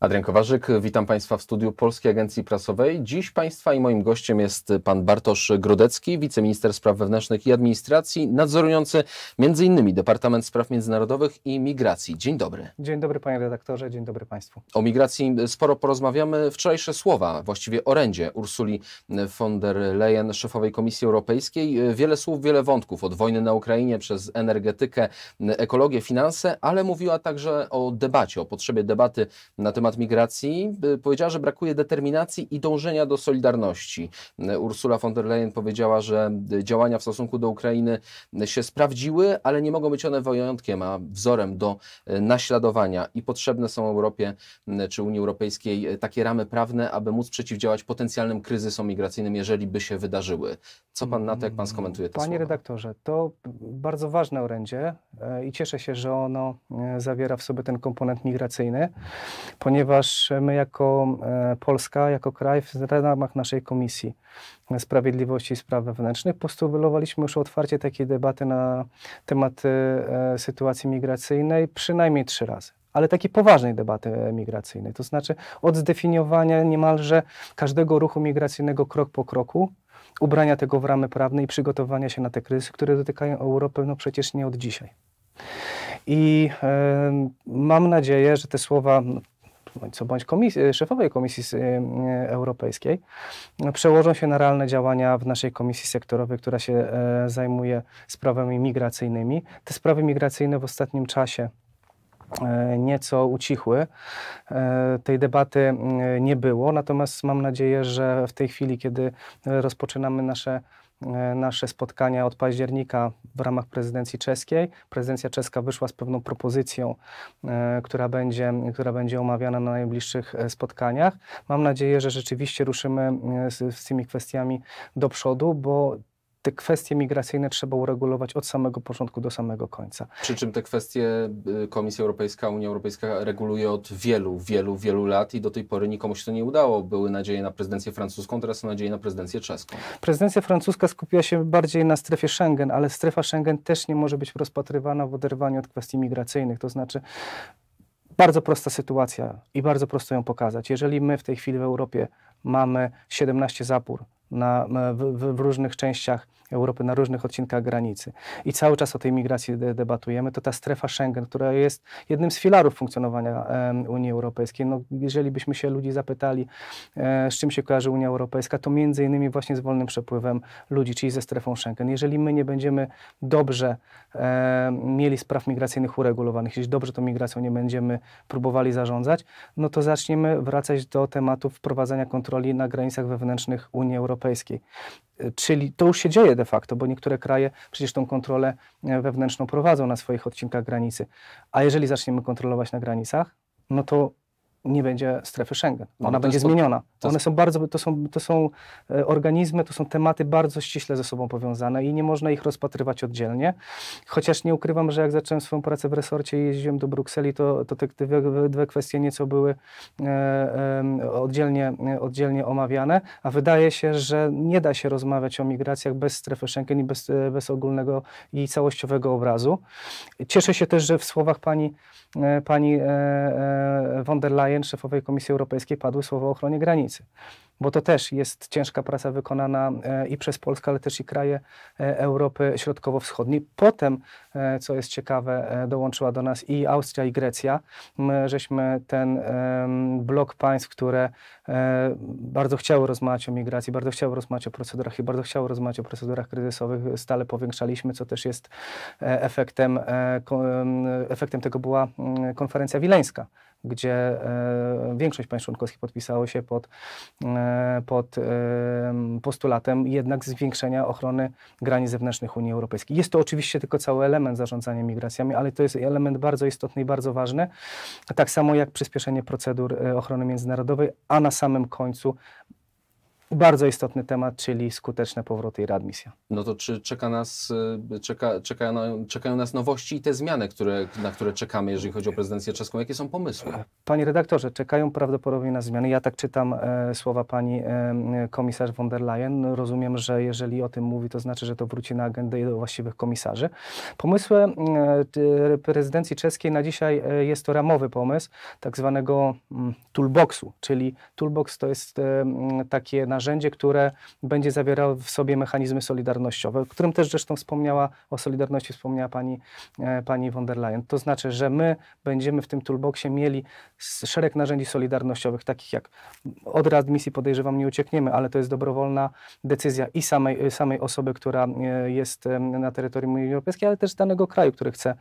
Adrian Kowarzyk, witam Państwa w studiu Polskiej Agencji Prasowej. Dziś Państwa i moim gościem jest Pan Bartosz Grodecki, wiceminister spraw wewnętrznych i administracji, nadzorujący m.in. Departament Spraw Międzynarodowych i Migracji. Dzień dobry. Dzień dobry panie redaktorze, dzień dobry państwu. O migracji sporo porozmawiamy. Wczorajsze słowa, właściwie orędzie Ursuli von der Leyen, szefowej Komisji Europejskiej. Wiele słów, wiele wątków, od wojny na Ukrainie przez energetykę, ekologię, finanse, ale mówiła także o debacie, o potrzebie debaty na temat migracji. Powiedziała, że brakuje determinacji i dążenia do solidarności. Ursula von der Leyen powiedziała, że działania w stosunku do Ukrainy się sprawdziły, ale nie mogą być one wyjątkiem, a wzorem do naśladowania i potrzebne są Europie czy Unii Europejskiej takie ramy prawne, aby móc przeciwdziałać potencjalnym kryzysom migracyjnym, jeżeli by się wydarzyły. Co Pan na to, jak Pan skomentuje te Panie słowa? redaktorze, to bardzo ważne orędzie i cieszę się, że ono zawiera w sobie ten komponent migracyjny, ponieważ my jako Polska, jako kraj w ramach naszej Komisji Sprawiedliwości i Spraw Wewnętrznych postulowaliśmy już otwarcie takiej debaty na temat sytuacji migracyjnej przynajmniej 3 razy. Ale takiej poważnej debaty migracyjnej, to znaczy od zdefiniowania niemalże każdego ruchu migracyjnego krok po kroku, ubrania tego w ramy prawne i przygotowania się na te kryzysy, które dotykają Europy no przecież nie od dzisiaj. I mam nadzieję, że te słowa bądź szefowej Komisji Europejskiej przełożą się na realne działania w naszej komisji sektorowej, która się zajmuje sprawami migracyjnymi. Te sprawy migracyjne w ostatnim czasie nieco ucichły. Tej debaty nie było, natomiast mam nadzieję, że w tej chwili, kiedy rozpoczynamy nasze spotkania od października w ramach prezydencji czeskiej, prezydencja czeska wyszła z pewną propozycją, która będzie omawiana na najbliższych spotkaniach. Mam nadzieję, że rzeczywiście ruszymy z tymi kwestiami do przodu, bo te kwestie migracyjne trzeba uregulować od samego początku do samego końca. Przy czym te kwestie Komisja Europejska, Unia Europejska reguluje od wielu lat i do tej pory nikomu się to nie udało. Były nadzieje na prezydencję francuską, teraz są nadzieje na prezydencję czeską. Prezydencja francuska skupiła się bardziej na strefie Schengen, ale strefa Schengen też nie może być rozpatrywana w oderwaniu od kwestii migracyjnych. To znaczy bardzo prosta sytuacja i bardzo prosto ją pokazać. Jeżeli my w tej chwili w Europie mamy 17 zapór w różnych częściach Europy, na różnych odcinkach granicy i cały czas o tej migracji debatujemy, to ta strefa Schengen, która jest jednym z filarów funkcjonowania Unii Europejskiej, no, jeżeli byśmy się ludzi zapytali, z czym się kojarzy Unia Europejska, to między innymi właśnie z wolnym przepływem ludzi, czyli ze strefą Schengen. Jeżeli my nie będziemy dobrze mieli spraw migracyjnych uregulowanych, jeśli dobrze tą migracją nie będziemy próbowali zarządzać, no to zaczniemy wracać do tematu wprowadzania kontroli na granicach wewnętrznych Unii Europejskiej. Czyli to już się dzieje de facto, bo niektóre kraje przecież tą kontrolę wewnętrzną prowadzą na swoich odcinkach granicy. A jeżeli zaczniemy kontrolować na granicach, no to nie będzie strefy Schengen. Ona będzie zmieniona. To są organizmy, to są tematy bardzo ściśle ze sobą powiązane i nie można ich rozpatrywać oddzielnie. Chociaż nie ukrywam, że jak zacząłem swoją pracę w resorcie i jeździłem do Brukseli, to te dwie kwestie nieco były oddzielnie omawiane, a wydaje się, że nie da się rozmawiać o migracjach bez strefy Schengen i bez ogólnego i całościowego obrazu. Cieszę się też, że w słowach pani von der Leyen, szefowej Komisji Europejskiej, padły słowa o ochronie granicy. Bo to też jest ciężka praca wykonana i przez Polskę, ale też i kraje Europy Środkowo-Wschodniej. Potem, co jest ciekawe, dołączyła do nas i Austria, i Grecja. My żeśmy ten blok państw, które bardzo chciały rozmawiać o migracji, bardzo chciały rozmawiać o procedurach i bardzo chciały rozmawiać o procedurach kryzysowych, stale powiększaliśmy, co też jest efektem tego była konferencja wileńska, gdzie większość państw członkowskich podpisało się pod postulatem jednak zwiększenia ochrony granic zewnętrznych Unii Europejskiej. Jest to oczywiście tylko cały element zarządzania migracjami, ale to jest element bardzo istotny i bardzo ważny, tak samo jak przyspieszenie procedur ochrony międzynarodowej, a na samym końcu Bardzo istotny temat, czyli skuteczne powroty i readmisja. No to czy czekają nas nowości i te zmiany, na które czekamy, jeżeli chodzi o prezydencję czeską? Jakie są pomysły? Panie redaktorze, czekają prawdopodobnie na zmiany. Ja tak czytam słowa pani komisarz von der Leyen. Rozumiem, że jeżeli o tym mówi, to znaczy, że to wróci na agendę i do właściwych komisarzy. Pomysłem prezydencji czeskiej na dzisiaj jest to ramowy pomysł tak zwanego toolboxu, czyli toolbox to jest takie narzędzie, które będzie zawierało w sobie mechanizmy solidarnościowe, o którym też zresztą o solidarności wspomniała pani von der Leyen. To znaczy, że my będziemy w tym toolboxie mieli szereg narzędzi solidarnościowych, takich jak od readmisji podejrzewam nie uciekniemy, ale to jest dobrowolna decyzja i samej osoby, która jest na terytorium Unii Europejskiej, ale też danego kraju, który chce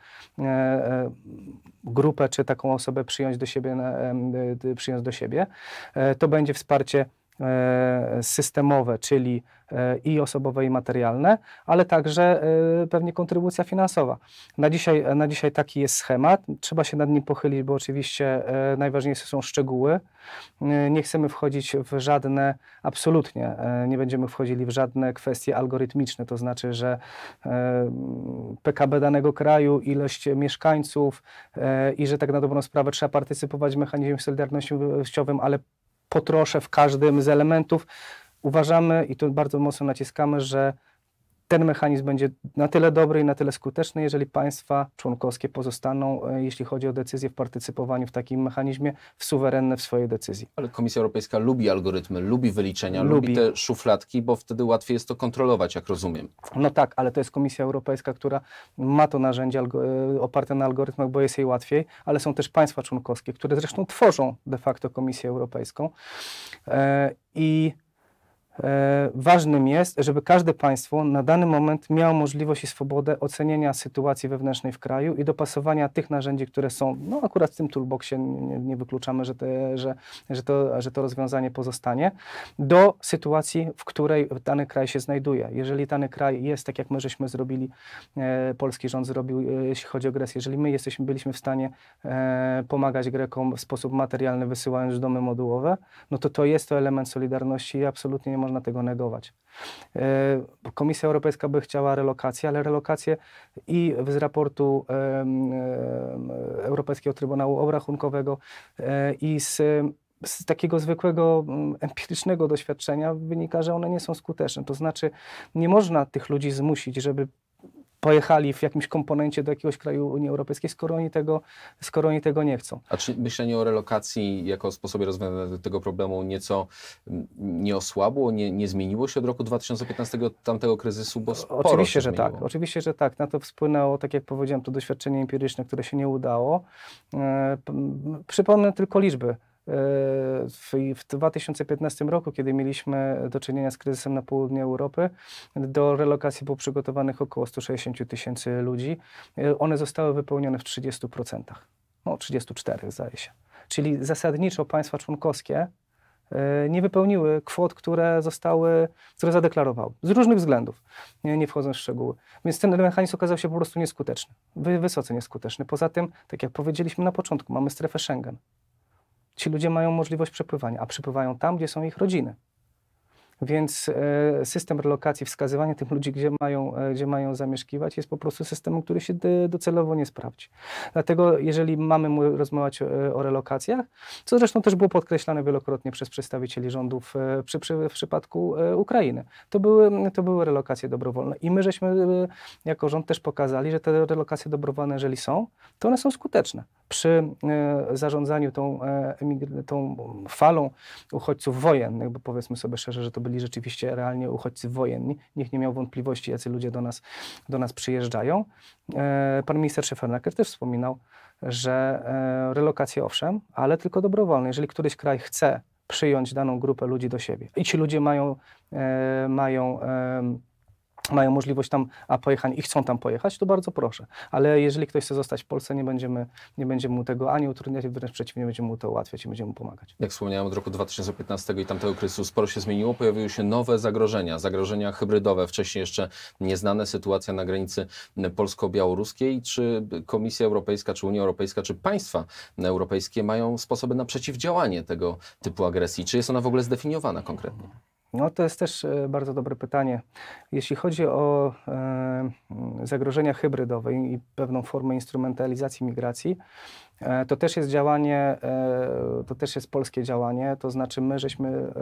grupę czy taką osobę przyjąć do siebie. To będzie wsparcie systemowe, czyli i osobowe, i materialne, ale także pewnie kontrybucja finansowa. Na dzisiaj taki jest schemat. Trzeba się nad nim pochylić, bo oczywiście najważniejsze są szczegóły. Nie chcemy wchodzić w żadne, absolutnie nie będziemy wchodzili w żadne kwestie algorytmiczne, to znaczy, że PKB danego kraju, ilość mieszkańców i że tak na dobrą sprawę trzeba partycypować w mechanizmie solidarnościowym, ale po trosze w każdym z elementów. Uważamy i tu bardzo mocno naciskamy, że ten mechanizm będzie na tyle dobry i na tyle skuteczny, jeżeli państwa członkowskie pozostaną, jeśli chodzi o decyzje w partycypowaniu w takim mechanizmie, suwerenne w swojej decyzji. Ale Komisja Europejska lubi algorytmy, lubi wyliczenia, lubi te szufladki, bo wtedy łatwiej jest to kontrolować, jak rozumiem. No tak, ale to jest Komisja Europejska, która ma to narzędzie oparte na algorytmach, bo jest jej łatwiej, ale są też państwa członkowskie, które zresztą tworzą de facto Komisję Europejską. Ważnym jest, żeby każde państwo na dany moment miało możliwość i swobodę ocenienia sytuacji wewnętrznej w kraju i dopasowania tych narzędzi, które są, no akurat w tym toolboxie nie wykluczamy, że to rozwiązanie pozostanie, do sytuacji, w której dany kraj się znajduje. Jeżeli dany kraj jest, tak jak my żeśmy zrobili, polski rząd zrobił, jeśli chodzi o Grecję, jeżeli my byliśmy w stanie pomagać Grekom w sposób materialny, wysyłając domy modułowe, no to jest to element solidarności i absolutnie nie można tego negować. Komisja Europejska by chciała relokację, ale relokację i z raportu Europejskiego Trybunału Obrachunkowego i z takiego zwykłego, empirycznego doświadczenia wynika, że one nie są skuteczne. To znaczy nie można tych ludzi zmusić, żeby pojechali w jakimś komponencie do jakiegoś kraju Unii Europejskiej, skoro oni tego nie chcą. A czy myślenie o relokacji jako sposobie rozwiązania tego problemu nieco nie osłabło, nie zmieniło się od roku 2015, tamtego kryzysu, bo sporo Oczywiście, się że zmieniło. tak. Oczywiście, że tak. Na to wpłynęło, tak jak powiedziałem, to doświadczenie empiryczne, które się nie udało. Przypomnę tylko liczby. W 2015 roku, kiedy mieliśmy do czynienia z kryzysem na południu Europy, do relokacji było przygotowanych około 160 000 ludzi. One zostały wypełnione w 30%. No 34 zdaje się. Czyli zasadniczo państwa członkowskie nie wypełniły kwot, które zadeklarowały. Z różnych względów, nie wchodząc w szczegóły. Więc ten mechanizm okazał się po prostu nieskuteczny. Wysoce nieskuteczny. Poza tym, tak jak powiedzieliśmy na początku, mamy strefę Schengen. Ci ludzie mają możliwość przepływania, a przepływają tam, gdzie są ich rodziny. Więc system relokacji, wskazywanie tych ludzi, gdzie mają zamieszkiwać, jest po prostu systemem, który się docelowo nie sprawdzi. Dlatego jeżeli mamy rozmawiać o relokacjach, co zresztą też było podkreślane wielokrotnie przez przedstawicieli rządów w przypadku Ukrainy, to były relokacje dobrowolne. I my żeśmy jako rząd też pokazali, że te relokacje dobrowolne, jeżeli są, to one są skuteczne. Przy zarządzaniu tą falą uchodźców wojennych, bo powiedzmy sobie szczerze, że to byli rzeczywiście realnie uchodźcy wojenni. Nikt nie miał wątpliwości, jacy ludzie do nas przyjeżdżają. Pan minister Scheffernaker też wspominał, że relokacje owszem, ale tylko dobrowolne. Jeżeli któryś kraj chce przyjąć daną grupę ludzi do siebie i ci ludzie mają możliwość tam pojechania i chcą tam pojechać, to bardzo proszę. Ale jeżeli ktoś chce zostać w Polsce, nie będziemy mu tego ani utrudniać, wręcz przeciwnie, będziemy mu to ułatwiać i będziemy mu pomagać. Jak wspomniałem, od roku 2015 i tamtego kryzysu sporo się zmieniło. Pojawiły się nowe zagrożenia hybrydowe, wcześniej jeszcze nieznane, sytuacja na granicy polsko-białoruskiej. Czy Komisja Europejska, czy Unia Europejska, czy państwa europejskie mają sposoby na przeciwdziałanie tego typu agresji? Czy jest ona w ogóle zdefiniowana konkretnie? No to jest też bardzo dobre pytanie. Jeśli chodzi o zagrożenia hybrydowe i pewną formę instrumentalizacji migracji, to też jest działanie, to też jest polskie działanie, to znaczy my żeśmy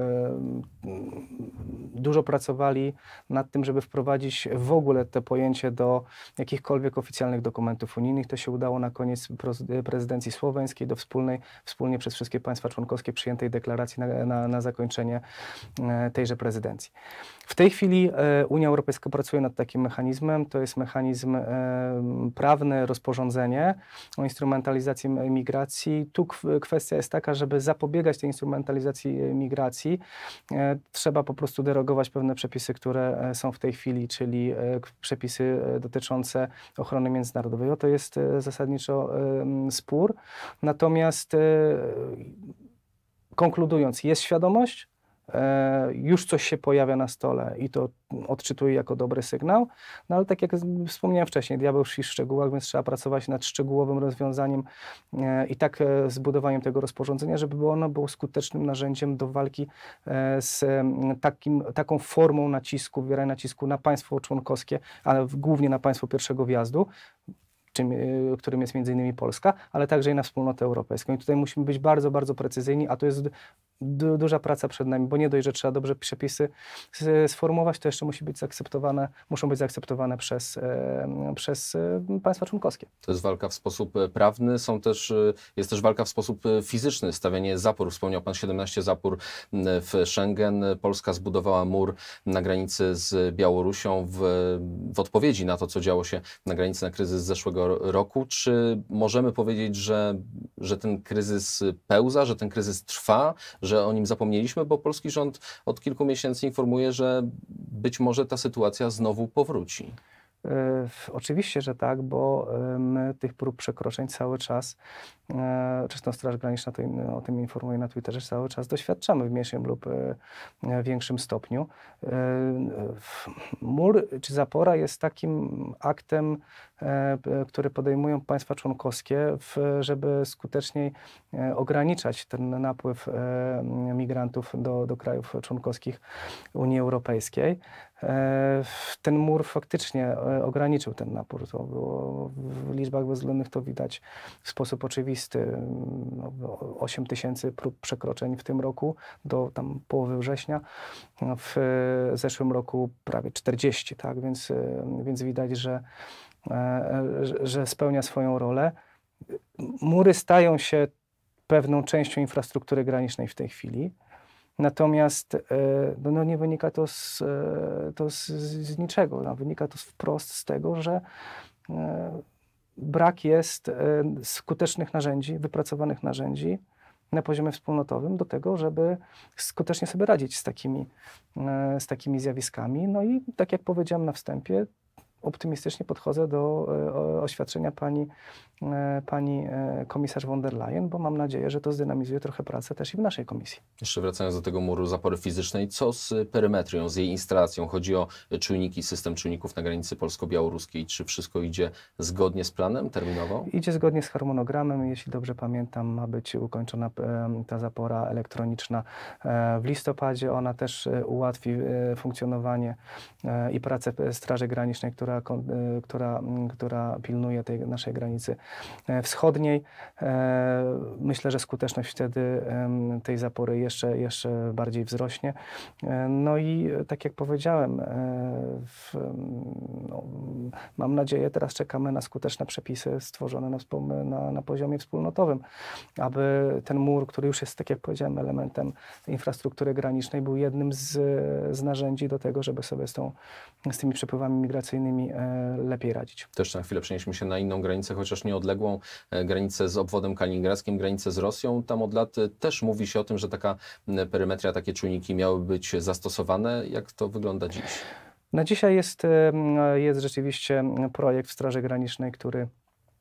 dużo pracowali nad tym, żeby wprowadzić w ogóle to pojęcie do jakichkolwiek oficjalnych dokumentów unijnych. To się udało na koniec prezydencji słoweńskiej do wspólnie przez wszystkie państwa członkowskie przyjętej deklaracji na zakończenie tejże prezydencji. W tej chwili Unia Europejska pracuje nad takim mechanizmem. To jest mechanizm prawny, rozporządzenie o instrumentalizacji migracji. Tu kwestia jest taka, żeby zapobiegać tej instrumentalizacji migracji, trzeba po prostu derogować pewne przepisy, które są w tej chwili, czyli przepisy dotyczące ochrony międzynarodowej. To jest zasadniczo spór. Natomiast konkludując, jest świadomość, już coś się pojawia na stole i to odczytuję jako dobry sygnał, no ale tak jak wspomniałem wcześniej, diabeł tkwi w szczegółach, więc trzeba pracować nad szczegółowym rozwiązaniem i tak zbudowaniem tego rozporządzenia, żeby ono było skutecznym narzędziem do walki z taką formą nacisku, wywierania nacisku na państwo członkowskie, ale głównie na państwo pierwszego wjazdu, którym jest między innymi Polska, ale także i na wspólnotę europejską. I tutaj musimy być bardzo, bardzo precyzyjni, a to jest duża praca przed nami, bo nie dość, że trzeba dobrze przepisy sformułować, to jeszcze muszą być zaakceptowane przez państwa członkowskie. To jest walka w sposób prawny, jest też walka w sposób fizyczny, stawianie zapór. Wspomniał pan 17 zapór w Schengen. Polska zbudowała mur na granicy z Białorusią w odpowiedzi na to, co działo się na granicy, na kryzys zeszłego roku. Czy możemy powiedzieć, że ten kryzys pełza, że ten kryzys trwa, że o nim zapomnieliśmy, bo polski rząd od kilku miesięcy informuje, że być może ta sytuacja znowu powróci. Oczywiście, że tak, bo my tych prób przekroczeń cały czas, Czystą Straż Graniczna o tym informuje na Twitterze, cały czas doświadczamy w mniejszym lub większym stopniu. Mur czy zapora jest takim aktem, który podejmują państwa członkowskie, żeby skuteczniej ograniczać ten napływ migrantów do krajów członkowskich Unii Europejskiej. Ten mur faktycznie ograniczył ten napór. To było w liczbach bezwzględnych to widać w sposób oczywisty. 8 000 prób przekroczeń w tym roku do tam połowy września. W zeszłym roku prawie 40, tak? Więc widać, że spełnia swoją rolę. Mury stają się pewną częścią infrastruktury granicznej w tej chwili. Natomiast nie wynika to z niczego. No, wynika to wprost z tego, że brak jest skutecznych narzędzi, wypracowanych narzędzi na poziomie wspólnotowym do tego, żeby skutecznie sobie radzić z takimi zjawiskami. No i tak jak powiedziałem na wstępie, optymistycznie podchodzę do oświadczenia pani komisarz von der Leyen, bo mam nadzieję, że to zdynamizuje trochę pracę też i w naszej komisji. Jeszcze wracając do tego muru zapory fizycznej, co z perymetrią, z jej instalacją? Chodzi o czujniki, system czujników na granicy polsko-białoruskiej. Czy wszystko idzie zgodnie z planem terminowo? Idzie zgodnie z harmonogramem. Jeśli dobrze pamiętam, ma być ukończona ta zapora elektroniczna w listopadzie. Ona też ułatwi funkcjonowanie i pracę Straży Granicznej, która pilnuje tej naszej granicy wschodniej. Myślę, że skuteczność wtedy tej zapory jeszcze bardziej wzrośnie. No i tak jak powiedziałem, mam nadzieję, teraz czekamy na skuteczne przepisy stworzone na poziomie wspólnotowym, aby ten mur, który już jest, tak jak powiedziałem, elementem infrastruktury granicznej, był jednym z narzędzi do tego, żeby sobie z tymi przepływami migracyjnymi lepiej radzić. Też na chwilę przenieśmy się na inną granicę, chociaż nieodległą, granicę z obwodem kaliningradzkim, granicę z Rosją. Tam od lat też mówi się o tym, że taka perymetria, takie czujniki miały być zastosowane. Jak to wygląda dziś? Na dzisiaj jest rzeczywiście projekt w Straży Granicznej, który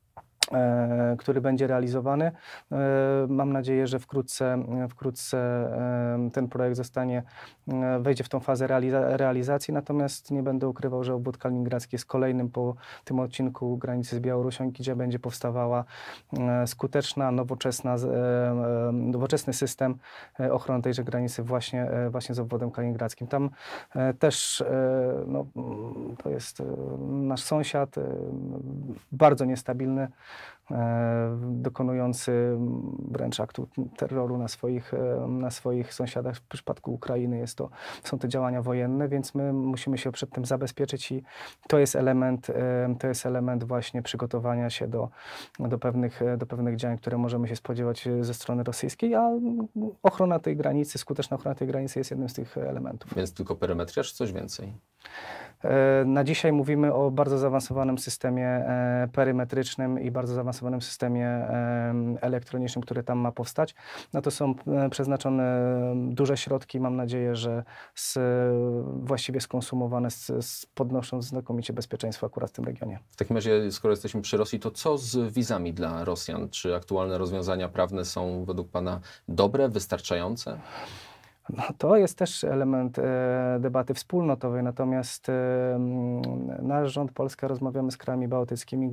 który będzie realizowany. Mam nadzieję, że wkrótce ten projekt wejdzie w tą fazę realizacji, natomiast nie będę ukrywał, że obwód kaliningradzki jest kolejnym po tym odcinku granicy z Białorusią, gdzie będzie powstawała skuteczna, nowoczesny system ochrony tejże granicy właśnie z obwodem kaliningradzkim. Tam też no, to jest nasz sąsiad, bardzo niestabilny, dokonujący wręcz aktu terroru na swoich sąsiadach. W przypadku Ukrainy są to działania wojenne, więc my musimy się przed tym zabezpieczyć i to jest element właśnie przygotowania się do pewnych działań, które możemy się spodziewać ze strony rosyjskiej, a ochrona tej granicy, skuteczna ochrona tej granicy jest jednym z tych elementów. Więc tylko perymetria, czy coś więcej? Na dzisiaj mówimy o bardzo zaawansowanym systemie perymetrycznym i bardzo zaawansowanym systemie elektronicznym, który tam ma powstać. Na to są przeznaczone duże środki. Mam nadzieję, że właściwie skonsumowane, podnosząc znakomicie bezpieczeństwo akurat w tym regionie. W takim razie, skoro jesteśmy przy Rosji, to co z wizami dla Rosjan? Czy aktualne rozwiązania prawne są według Pana dobre, wystarczające? No, to jest też element debaty wspólnotowej, natomiast nasz rząd, Polska, rozmawiamy z krajami bałtyckimi,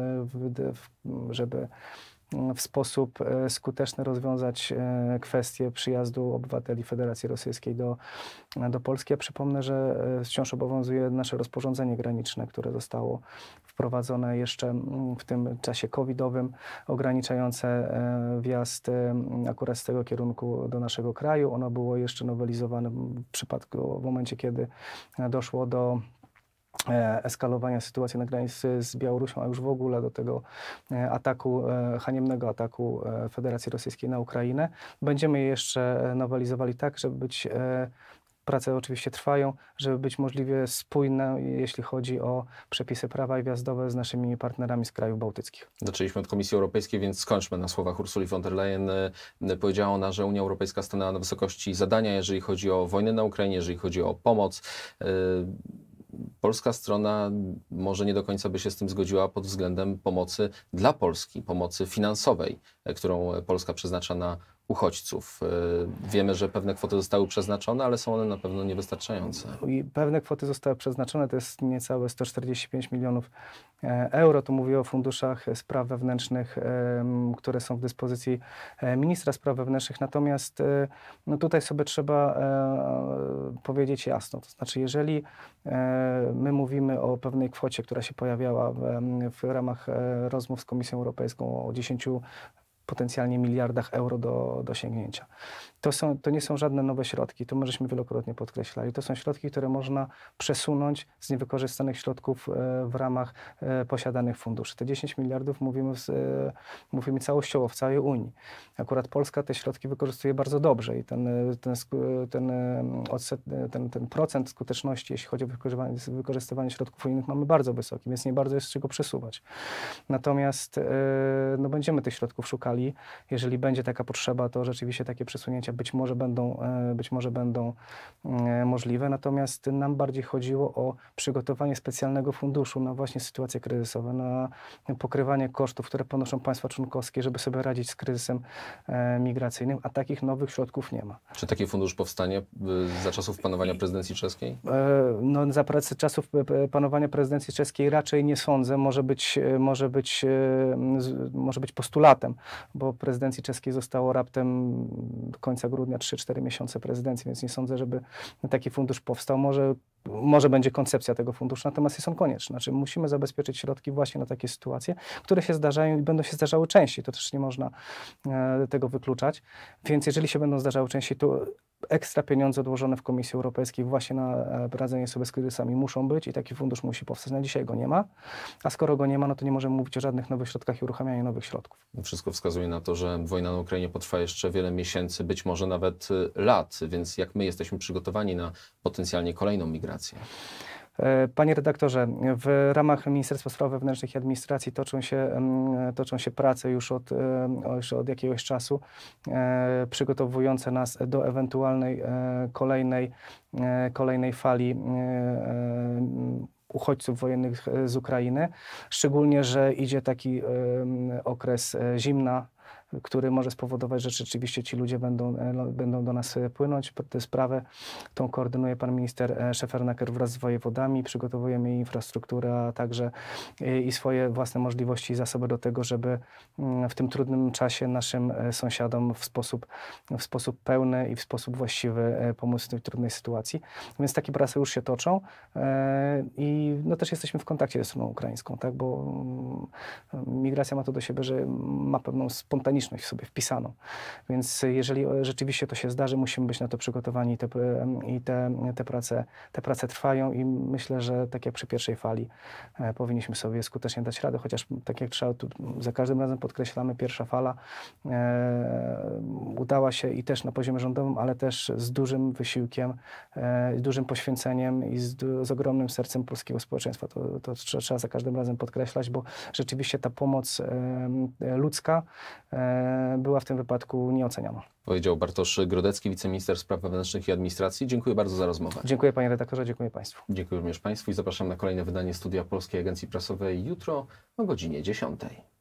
żeby w sposób skuteczny rozwiązać kwestię przyjazdu obywateli Federacji Rosyjskiej do Polski. Ja przypomnę, że wciąż obowiązuje nasze rozporządzenie graniczne, które zostało wprowadzone jeszcze w tym czasie covidowym, ograniczające wjazd akurat z tego kierunku do naszego kraju. Ono było jeszcze nowelizowane w momencie, kiedy doszło do eskalowania sytuacji na granicy z Białorusią, a już w ogóle do tego haniebnego ataku Federacji Rosyjskiej na Ukrainę. Będziemy je jeszcze nowelizowali tak, żeby być, prace oczywiście trwają, żeby być możliwie spójne, jeśli chodzi o przepisy prawa i wjazdowe z naszymi partnerami z krajów bałtyckich. Zaczęliśmy od Komisji Europejskiej, więc skończmy na słowach Ursuli von der Leyen. Powiedziała ona, że Unia Europejska stanęła na wysokości zadania, jeżeli chodzi o wojnę na Ukrainie, jeżeli chodzi o pomoc. Polska strona może nie do końca by się z tym zgodziła pod względem pomocy dla Polski, pomocy finansowej, którą Polska przeznacza na uchodźców. Wiemy, że pewne kwoty zostały przeznaczone, ale są one na pewno niewystarczające. I pewne kwoty zostały przeznaczone, to jest niecałe 145 milionów euro. Tu mówię o funduszach spraw wewnętrznych, które są w dyspozycji ministra spraw wewnętrznych. Natomiast no tutaj sobie trzeba powiedzieć jasno. To znaczy, jeżeli my mówimy o pewnej kwocie, która się pojawiała w ramach rozmów z Komisją Europejską o 10 potencjalnie miliardach euro do sięgnięcia. To nie są żadne nowe środki, to my żeśmy wielokrotnie podkreślali. To są środki, które można przesunąć z niewykorzystanych środków w ramach posiadanych funduszy. Te 10 miliardów mówimy całościowo w całej Unii. Akurat Polska te środki wykorzystuje bardzo dobrze i ten procent skuteczności, jeśli chodzi o wykorzystywanie środków unijnych, mamy bardzo wysoki, więc nie bardzo jest z czego przesuwać. Natomiast no, będziemy tych środków szukali. Jeżeli będzie taka potrzeba, to rzeczywiście takie przesunięcia być może będą możliwe. Natomiast nam bardziej chodziło o przygotowanie specjalnego funduszu na właśnie sytuacje kryzysowe, na pokrywanie kosztów, które ponoszą państwa członkowskie, żeby sobie radzić z kryzysem migracyjnym, a takich nowych środków nie ma. Czy taki fundusz powstanie za czasów panowania prezydencji czeskiej? No, za czasów panowania prezydencji czeskiej raczej nie sądzę. Może być postulatem, bo prezydencji czeskiej zostało raptem do końca grudnia 3-4 miesiące prezydencji, więc nie sądzę, żeby taki fundusz powstał. Może będzie koncepcja tego funduszu, natomiast jest on konieczny. Znaczy musimy zabezpieczyć środki właśnie na takie sytuacje, które się zdarzają i będą się zdarzały częściej. To też nie można tego wykluczać. Więc jeżeli się będą zdarzały częściej, to ekstra pieniądze odłożone w Komisji Europejskiej właśnie na radzenie sobie z kryzysami muszą być i taki fundusz musi powstać. Na dzisiaj go nie ma, a skoro go nie ma, no to nie możemy mówić o żadnych nowych środkach i uruchamianiu nowych środków. Wszystko wskazuje na to, że wojna na Ukrainie potrwa jeszcze wiele miesięcy, być może nawet lat, więc jak my jesteśmy przygotowani na potencjalnie kolejną migrację? Panie redaktorze, w ramach Ministerstwa Spraw Wewnętrznych i Administracji toczą się prace już od jakiegoś czasu, przygotowujące nas do ewentualnej kolejnej fali uchodźców wojennych z Ukrainy, szczególnie, że idzie taki okres zimna, który może spowodować, że rzeczywiście ci ludzie będą do nas płynąć. Tę sprawę tą koordynuje pan minister Szefernaker wraz z wojewodami. Przygotowujemy infrastrukturę, a także i swoje własne możliwości i zasoby do tego, żeby w tym trudnym czasie naszym sąsiadom w sposób pełny i w sposób właściwy pomóc w tej trudnej sytuacji. Więc takie prace już się toczą i no też jesteśmy w kontakcie ze stroną ukraińską, tak? Bo migracja ma to do siebie, że ma pewną spontaniczność w sobie wpisaną. Więc jeżeli rzeczywiście to się zdarzy, musimy być na to przygotowani i te prace trwają i myślę, że tak jak przy pierwszej fali powinniśmy sobie skutecznie dać radę, chociaż tak jak trzeba, tu za każdym razem podkreślamy, pierwsza fala udała się i też na poziomie rządowym, ale też z dużym wysiłkiem, z dużym poświęceniem i z ogromnym sercem polskiego społeczeństwa. To trzeba za każdym razem podkreślać, bo rzeczywiście ta pomoc ludzka była w tym wypadku nieoceniana. Powiedział Bartosz Grodecki, wiceminister spraw wewnętrznych i administracji. Dziękuję bardzo za rozmowę. Dziękuję panie redaktorze, dziękuję państwu. Dziękuję również państwu i zapraszam na kolejne wydanie Studia Polskiej Agencji Prasowej jutro o godzinie 10.